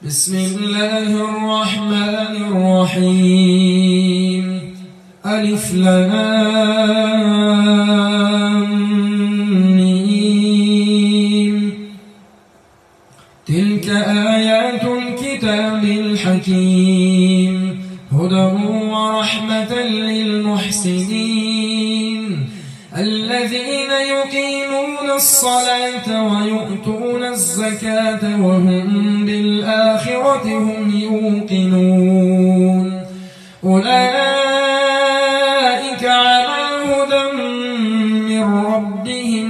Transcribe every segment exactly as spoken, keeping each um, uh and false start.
بسم الله الرحمن الرحيم. ألف لام ميم. تلك آيات الكتاب الحكيم هدى ورحمة للمحسنين الذين يقيمون الصلاة ويؤتون الزكاة وهم بالآخرة هم يوقنون. أولئك على هدى من ربهم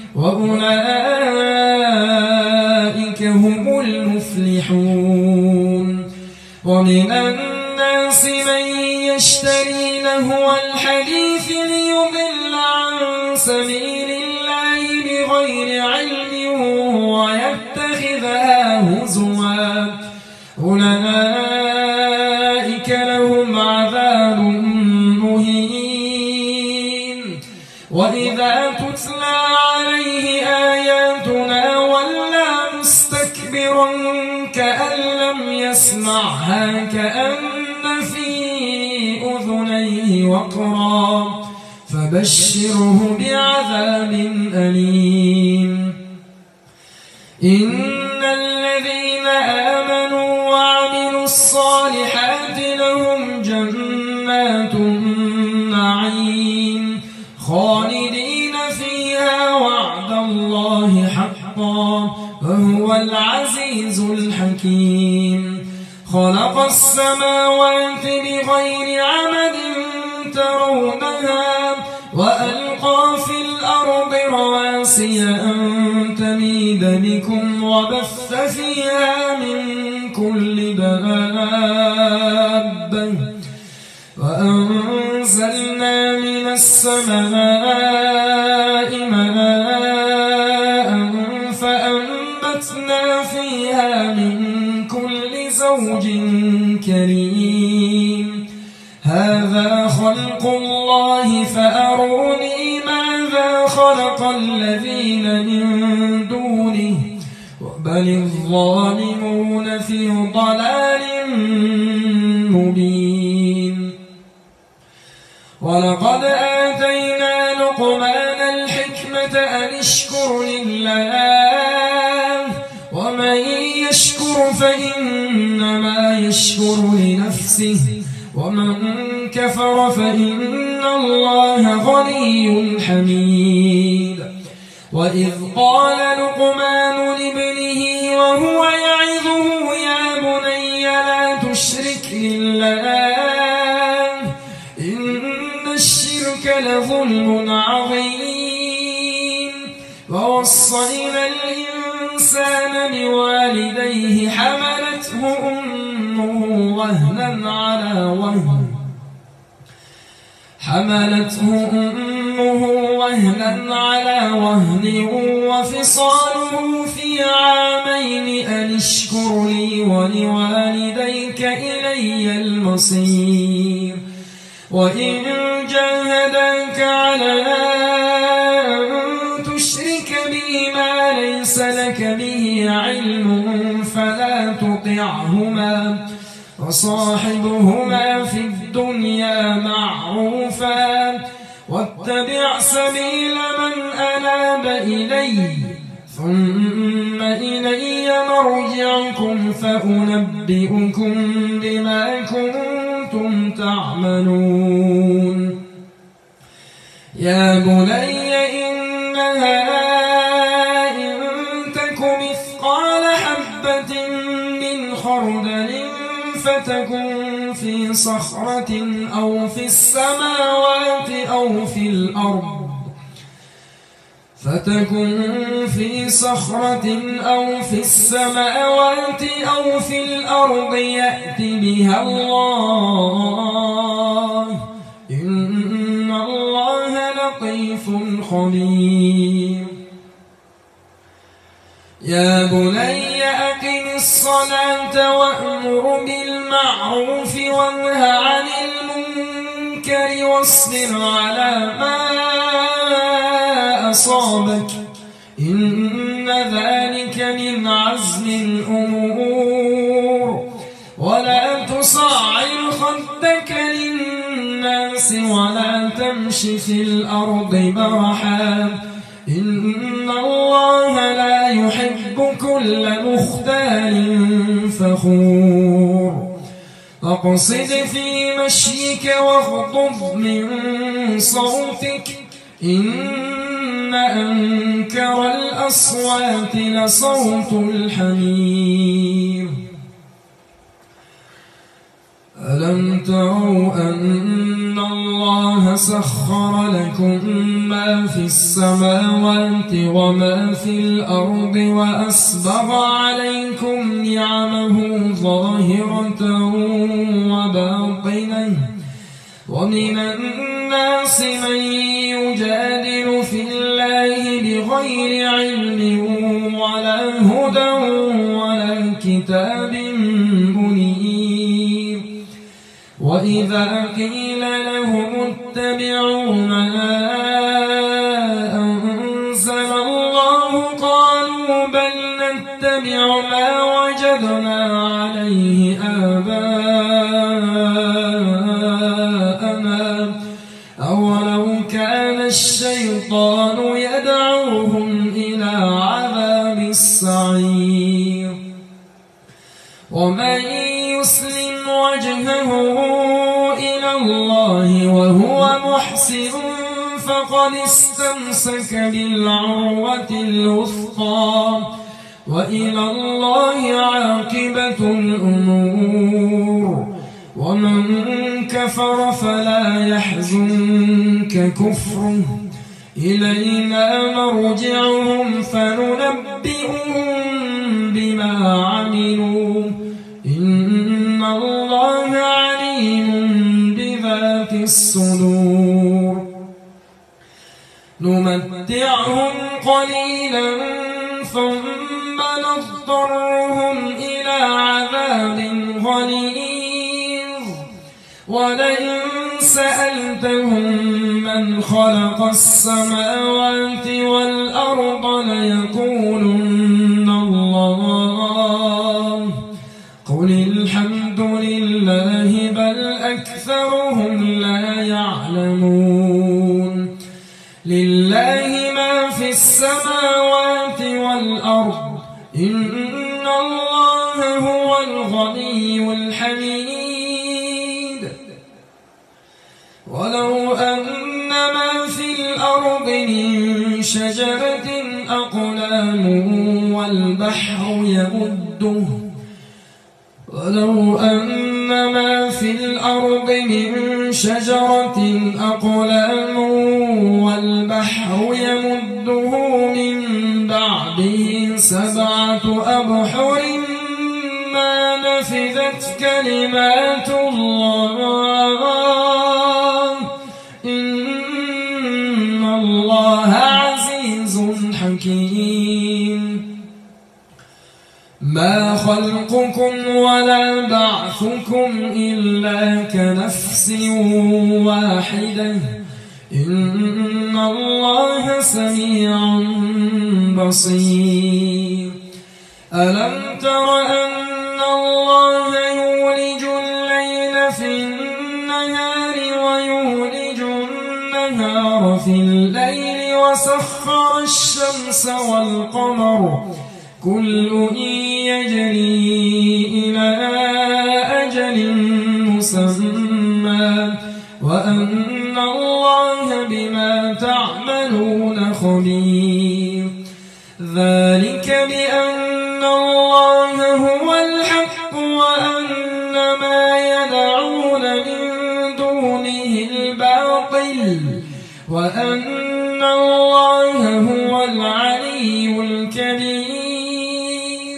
وأولئك هم المفلحون. ومن الناس من يشتري لهو الحديث ليضل عن سبيل الله بغير علم ويتخذها هزوا. أولئك لهم عذاب مهين. وإذا تتلى عليه آياتنا ولى مستكبرا كأن لم يسمعها كأن في أذنيه وقرا فبشره بعذاب أليم. إن الذين آمنوا وعملوا الصالحات لهم جنات النعيم خالدين فيها وعد الله حقا وهو العزيز الحكيم. خلق السماوات بغير عمد ترونها وألقى في الأرض رواسي أن تميد بكم وبث فيها من كل دابة وأنزلنا من السماء ماء فأنبتنا فيها من كل زوج كريم. هذا خلق الله فأروني ماذا خلق الذين من دونه بل الظالمون في ضلال مبين. ولقد آتينا لقمان الحكمة أن اشكر لله ومن يشكر فإنما يشكر لنفسه ومن كفر فإن الله غني حميد. وإذ قال لقمان لابنه وهو يعظه يا بني لا تشرك بالله إن الشرك لظلم عظيم. ووصينا الإنسان بوالديه حملته أمه وهنا على وهن حملته أمه وهنا على وهن وفصاله في عامين أن اشكر لي ولوالديك إلي المصير. وإن جاهداك على أن تشرك بي ما ليس لك به علم فلا تطعهما وصاحبهما في الدنيا معروفا واتبع سبيل من أناب إلي ثم إلي مرجعكم فأنبئكم بما كنتم تعملون. يا بني إنها إن تك مثقال حبة من خردل فتكن في صخرة أو في السماوات أو في الأرض فتكن في صخرة أو في السماوات أو في الأرض يأت بها الله إن الله لطيف خبير. يا بني أقم الصلاة وأمر بالمعروف وانه عن المنكر واصبر على ما أصابك إن ذلك من عزم الأمور ولا تمش في الأرض مرحا إن الله لا يحب كل مختال فخور فاقصد في مشيك واغضض من صوتك إن أنكر الأصوات لصوت الحمير ألم تروا أن الله سخر لكم ما في السماوات وما في الأرض وأسبغ عليكم نعمه ظاهرة وباطنة ومن الناس من يجادل في الله بغير علم ولا هدى ولا كتاب منير وإذا قيل لهم اتبعوا ما أنزل الله قالوا بل نتبع ما وجدنا عليه آباءنا أولو كان الشيطان يدعوهم إلى عذاب السعير ومن يسلم وجهه إلى الله وهو محسن فقد استمسك بالعروة الوثقى وإلى الله عاقبة الأمور ومن كفر فلا يحزنك كفره إلينا مرجعهم فننبئهم بما عملوا إن الله عليم بذات الصدور نمتعهم قليلا ثم نضطرهم إلى عذاب غليظ ولئن سألتهم من خلق السماوات والأرض ليقولن الله قل الحمد لله بل أكثرهم لا يعلمون لله ما في السماوات والأرض إن الله هو الغني الحميد ولو أن ما في الأرض من شجرة أقلام والبحر يمده ولو أن ما في الأرض من شجرة أقلام والبحر يمده من بعده سبعة أبحر ما نفذت كلمات الله إن الله عزيز حكيم ما خلقكم ولا بعثكم إلا كنفس واحدة إن الله سميع بصير ألم تر أن الله يولج الليل في النهار ويولج النهار في الليل وسخر الشمس والقمر كل يجري إلى أجل مسمى وأن الله بما تعملون خبير ذلك بأن الله هو الحق وأن ما يدعون من دونه الباطل وأن الله هو العلي الكبير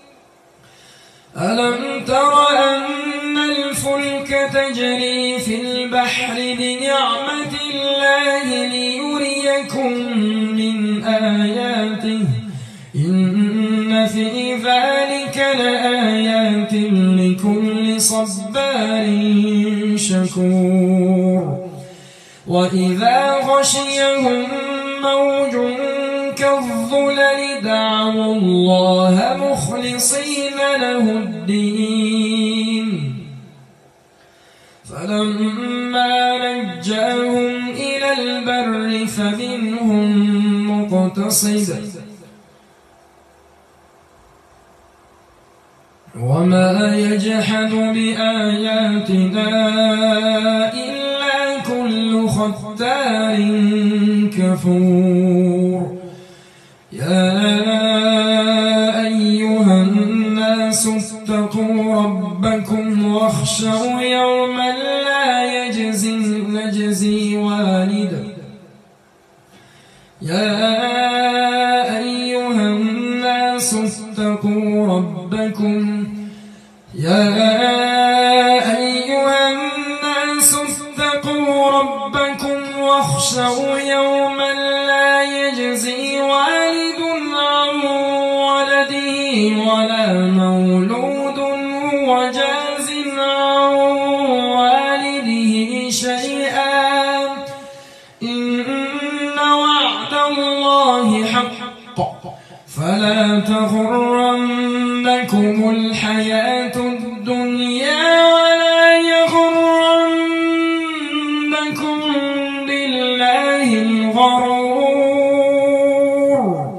ألم تر أن الفلك تجري في البحر بنعمة الله ليريكم من آياته إن في ذلك لآيات لكل صبار شكور وإذا غشيهم موج كالظلل دعوا الله مخلصين له الدين ولما نجاهم إلى البر فمنهم مقتصد وما يجحد بآياتنا إلا كل ختار كفور يا أيها الناس اتقوا ربكم واخشوا يوما لا يجزي يجزي والد يا أيها الناس اتقوا ربكم يا أيها الناس اتقوا ربكم واخشوا يوما لا يجزي والد عن ولده ولا مولود هو جاز عن والده شيئا إن وعد الله حق فلا تغرنكم الحياة الدنيا ولا يغرنكم بالله الغرور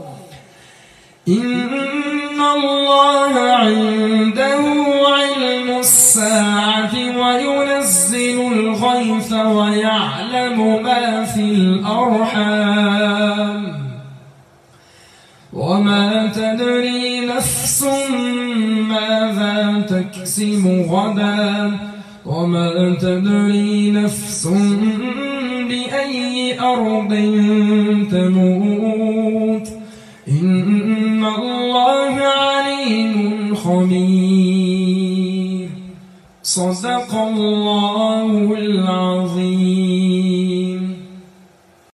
إن الله عنده علم الساعة وينزل الغيث ويعلم ما في الأرحام وما تدري نفس ماذا تكسب غدا وما تدري نفس بأي أرض تموت إن الله عليم خبير صدق الله العظيم.